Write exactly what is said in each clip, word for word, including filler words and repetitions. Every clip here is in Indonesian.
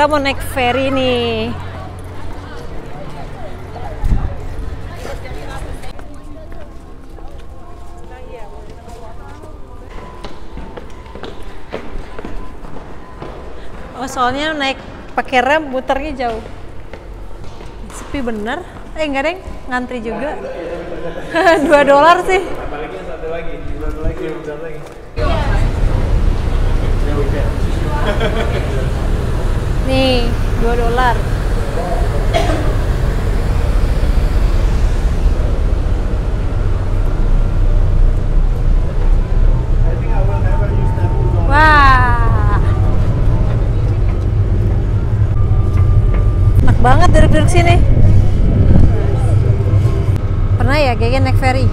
Kita mau naik ferry nih. Oh, soalnya naik pakai rem muternya jauh. Sepi bener. Eh enggak deng, ngantri juga. dua dolar sih. Apalagi satu lagi, satu lagi, satu lagi. Nih, dua dolar. Wah. Enak banget duduk-duduk sini. Pernah ya Gege naik ferry?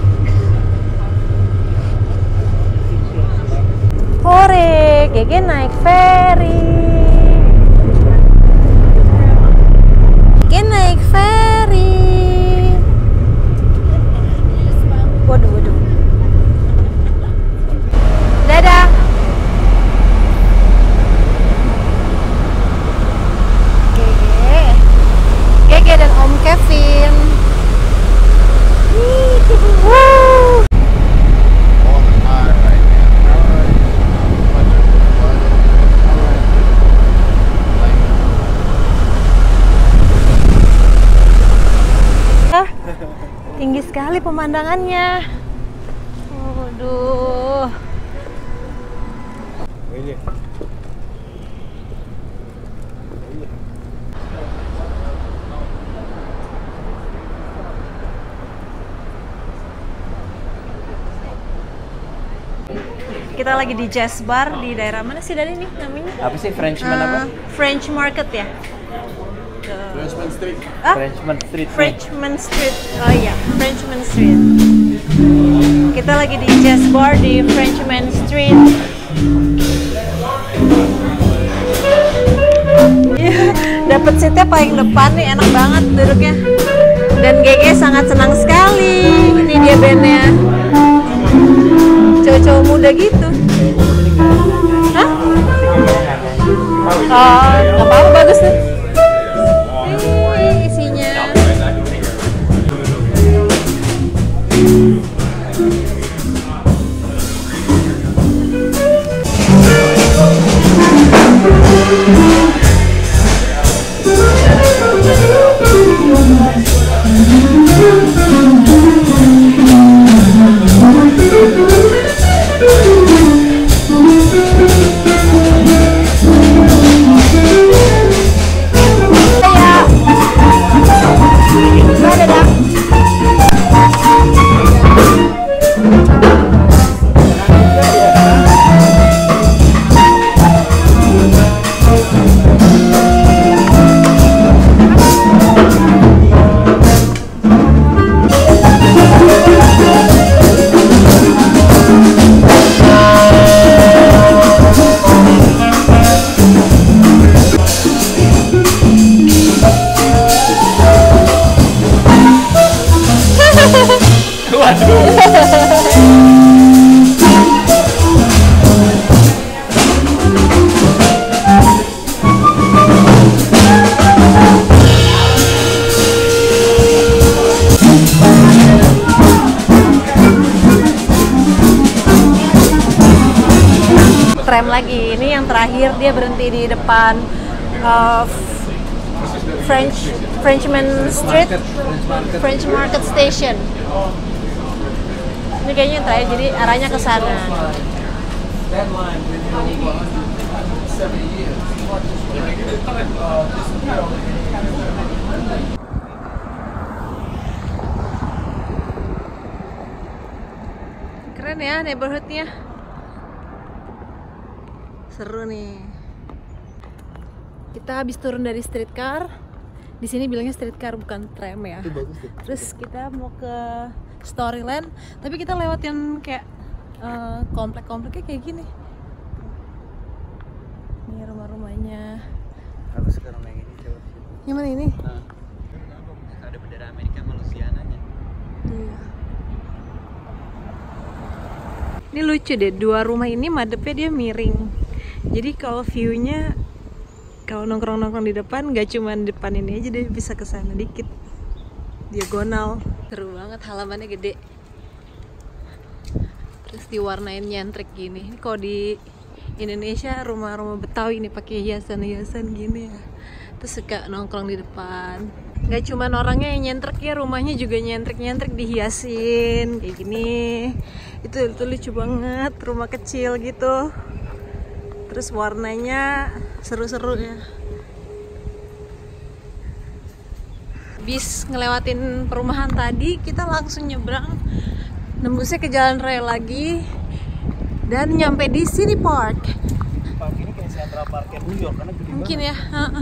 Hore, Gege naik ferry. Gege naik ferry. Waduh, waduh. Dadah. Gege. Gege dan Om Kevin. Woo. Tinggi sekali pemandangannya. Waduh. Kita lagi di jazz bar di daerah mana sih dari ini namanya? Apa sih Frenchman Uh, apa? French Market ya? Frenchman Street. Ah? Frenchman Street. Frenchman Street. Oh iya, Frenchman Street. Kita lagi di jazz bar di Frenchman Street. Iya, dapat seatnya paling depan nih, enak banget duduknya. Dan Gege sangat senang sekali. Ini dia bandnya. Cowok-cowok muda gitu. Hah? Oh, nggak apa-apa, bagus tuh. Ini isinya. Tram lagi, ini yang terakhir dia berhenti di depan uh, French Frenchman Street, French Market Station. Ini kayaknya yang terakhir, jadi arahnya ke sana. Keren ya neighborhoodnya. Seru nih. Kita habis turun dari streetcar. Di sini bilangnya streetcar bukan tram ya. Terus kita mau ke Storyland, tapi kita lewat yang kayak uh, komplek-kompleknya kayak gini. Ini rumah-rumahnya. Aku suka rumah yang ini, coba. Yang mana ini? Nah, ada bendera Amerika sama Louisiana-nya. Iya. Ini lucu deh, dua rumah ini madepnya dia miring. Jadi kalau view-nya Kalau nongkrong-nongkrong di depan, nggak cuma depan ini aja deh, bisa ke sana dikit. Diagonal. Seru banget, halamannya gede. Terus diwarnain nyentrik gini. Ini kalau di Indonesia rumah-rumah Betawi ini pakai hiasan-hiasan gini ya. Terus suka nongkrong di depan. Nggak cuma orangnya yang nyentrik ya, rumahnya juga nyentrik-nyentrik dihiasin kayak gini. Itu, itu lucu banget, rumah kecil gitu. Terus warnanya seru-seru ya. Bis ngelewatin perumahan tadi, kita langsung nyebrang, nembusnya ke jalan raya lagi, dan nyampe di City Park. Park ini kayak Central Park New York karena gede Mungkin banget. ya. Uh-uh.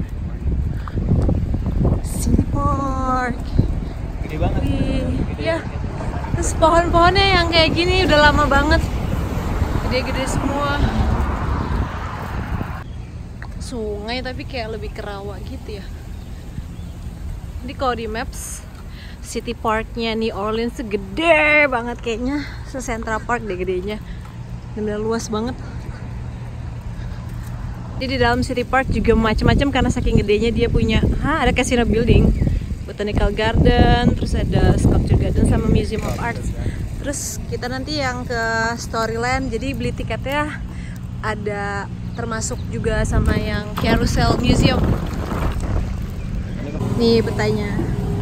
City Park. Gede banget. Gede, Iya. Terus pohon-pohonnya yang kayak gini udah lama banget, gede-gede semua. Sungai tapi kayak lebih ke rawa gitu ya. Jadi kalau di maps City Parknya New Orleans tuh gede banget kayaknya, se-Central Park deh gedenya, dan udah luas banget. Jadi di dalam City Park juga macam-macam karena saking gedenya dia punya, ha, ada casino building, botanical garden, terus ada sculpture garden sama museum of arts. Terus kita nanti yang ke Storyland, jadi beli tiketnya ada termasuk juga sama yang Carousel Museum. Nih petanya.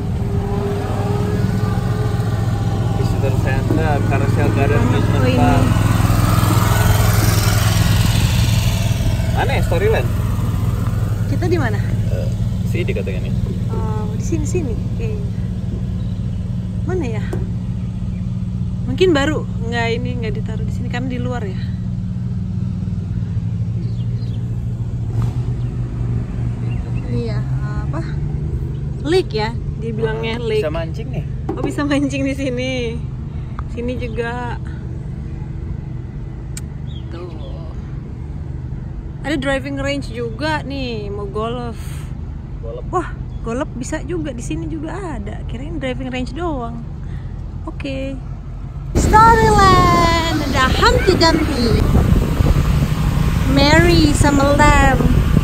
Visitor Center, Carousel Garden, Amusement Oh, ini. Park. Mana ya Storyland? Kita di mana? Uh, sini katanya nih. Oh, di sini sini kayaknya. Mana ya? Mungkin baru nggak ini nggak ditaruh di sini karena di luar ya. Iya, apa? Lake ya, dibilangnya lake. Bisa mancing nih. Oh, bisa mancing di sini. Sini juga. Tuh. Ada driving range juga nih, mau golf. Golf. Wah, golf bisa juga di sini juga ada. Kirain driving range doang. Oke. Okay. Storyland, ada Humpty Dumpty, Mary sama Lamb.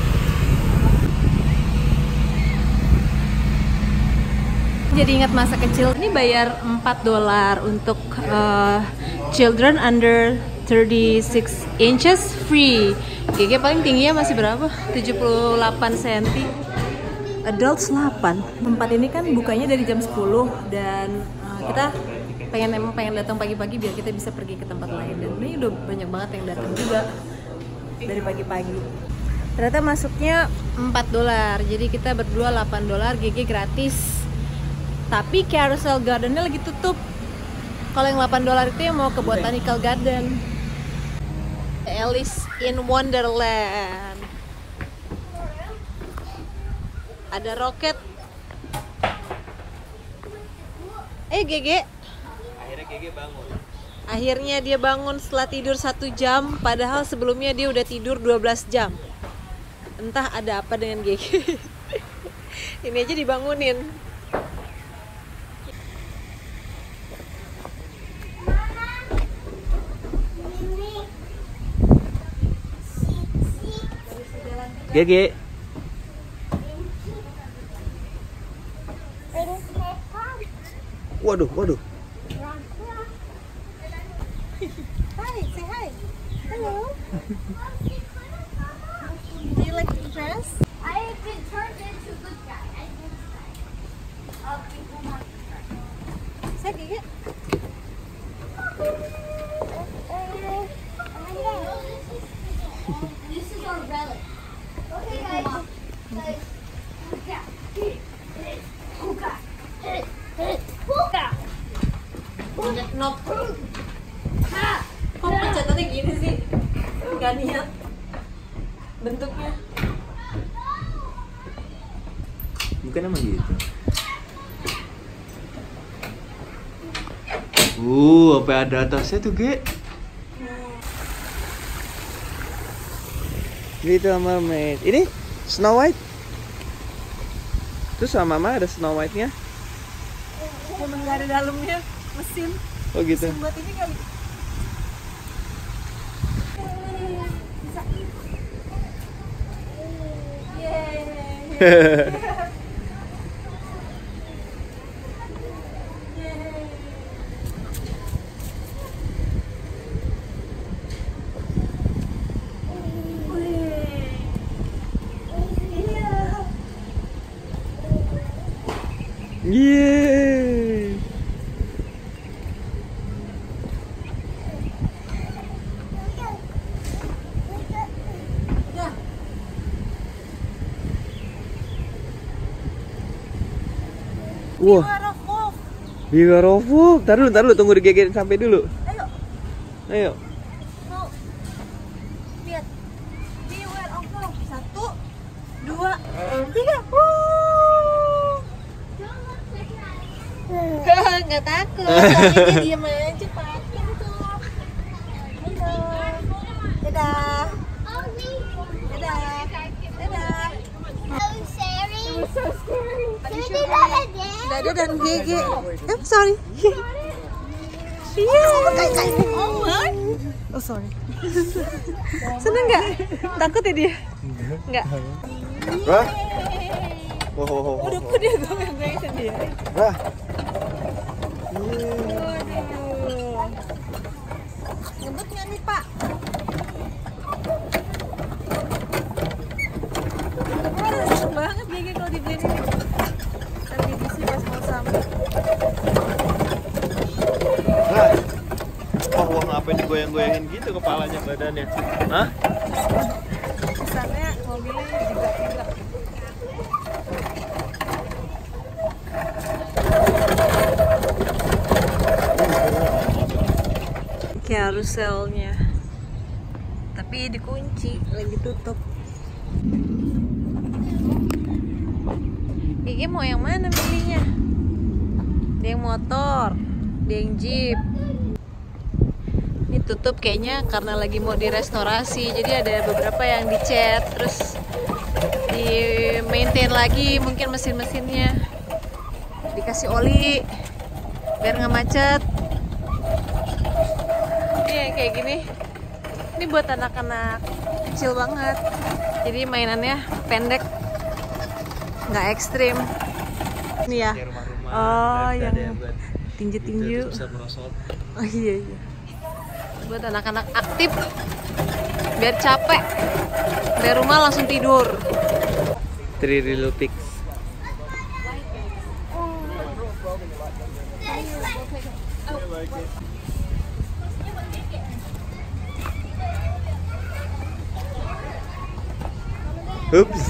Jadi ingat masa kecil. Ini bayar empat dolar untuk uh, children under thirty-six inches free. G G paling tingginya masih berapa? tujuh puluh delapan sentimeter. Adults delapan. Tempat ini kan bukanya dari jam sepuluh dan uh, kita pengen emang pengen datang pagi-pagi biar kita bisa pergi ke tempat lain, dan ini udah banyak banget yang datang juga dari pagi-pagi. Ternyata masuknya empat dolar. Jadi kita berdua delapan dolar, G G gratis. Tapi Carousel Gardennya lagi tutup. Kalau yang delapan dolar itu yang mau ke Botanical Garden. Alice in Wonderland. Ada roket. Eh G G. Akhirnya G G bangun. Akhirnya dia bangun setelah tidur satu jam. Padahal sebelumnya dia udah tidur dua belas jam. Entah ada apa dengan G G. Ini aja dibangunin. G G. Waduh, waduh. Hi, say hi. Hello. Do you like the dress? I've been turned into a good guy. I can say. Of people want to Say G G. This is our relic. Okay, guys. Guys. Hookah. Hookah. Hookah. Banyak knob. Kok pencetannya gini sih? Gak niat bentuknya. Bukan emang gitu. Uh, apa ada atasnya tuh, Ge? Little Mermaid. Ini Snow White. Terus sama Mama ada Snow White-nya. Emang gak ada dalamnya mesin. Oh gitu. Mesin buat ini kali. Yeay. Wah. Beware of wolf. Taruh, taruh, tunggu digegerin sampai dulu. Ayo. Ayo. Mau. Lihat. Beware of wolf. Satu, dua, tiga. Nggak takut, tapi dia diem aja pakai tuh. Halo. Dadah. Dadah. Dadah. It was so scary. Dada dan Gigi. Eh, sorry. Iya. Oh my. Oh sorry. Seneng nggak? Takut ya dia? Nggak. Wah. Oh, oh, oh, Udah kok dia goyang-goyang sendiri. Wah. Waduh. Ngebut nggak nih Pak? Wah, seneng banget Gigi kalau dibeliin ini. Ntar Gigi sih pas mau sampai. Wah. Oh, wah, ngapain digoyang-goyangin gitu kepalanya, badannya? Hah? Kesannya mobilnya juga-juga. Carouselnya, tapi dikunci, lagi tutup. Gigi mau yang mana pilihnya? Dia yang motor, dia yang jeep. Ini tutup kayaknya karena lagi mau direstorasi, jadi ada beberapa yang dicat, terus di maintain lagi mungkin mesin-mesinnya, dikasih oli biar nggak macet. Kayak gini, ini buat anak-anak kecil banget, jadi mainannya pendek, nggak ekstrim. Ini ya, oh yang tinju-tinju. Oh iya iya, buat anak-anak aktif, biar capek, dari rumah langsung tidur. Three little pigs. Oops.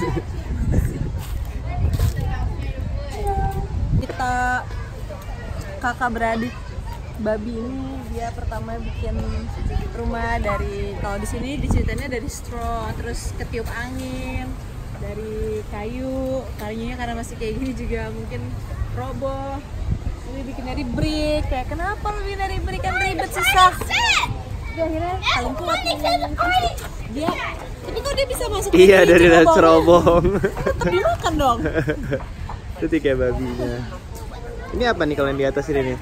Kita kakak beradik babi ini, dia pertama bikin rumah dari, kalau di sini diceritainnya dari straw, terus ketiup angin, dari kayu, kayunya karena masih kayak gini juga mungkin roboh. Ini bikin dari brick, kayak kenapa lebih dari brick, kan ribet susah. Dia akhirnya paling kuat dia. Tapi kok dia bisa masuk? Iya, dari cerobong. Tetap dimakan dong. Itu tiga babinya. Ini apa nih kalau yang di atas ini nih?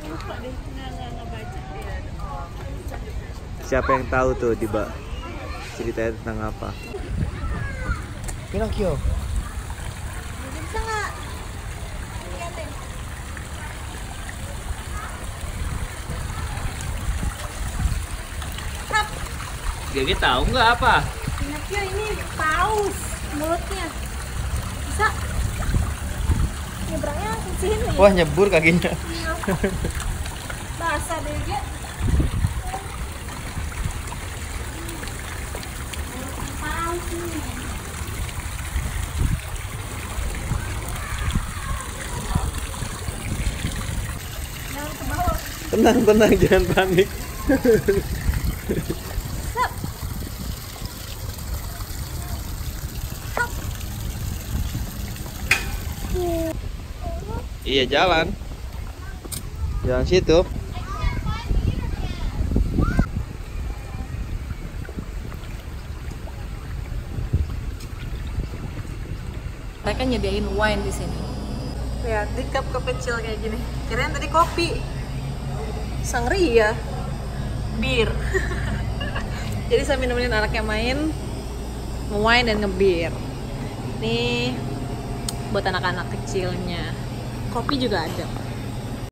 Siapa yang tahu tuh tiba ceritanya tentang apa? Pinocchio. Bisa nggak? Gigi tahu nggak apa? Pinocchio ini paus mulutnya. Bisa? Nyebrangnya ke sini. Wah, nyebur kakinya. Basah deh, Ge. Paus ini. Jangan ke bawah. Tenang, tenang, jangan panik. Iya, jalan. Jalan situ. Mereka nyediain wine di sini. Lihat di cup-cup kecil kayak gini. Kirain tadi kopi. Sangria. Bir. Jadi sambil nemenin anaknya main, nge-wine dan nge-beer. Nih buat anak-anak kecilnya. Kopi juga ada.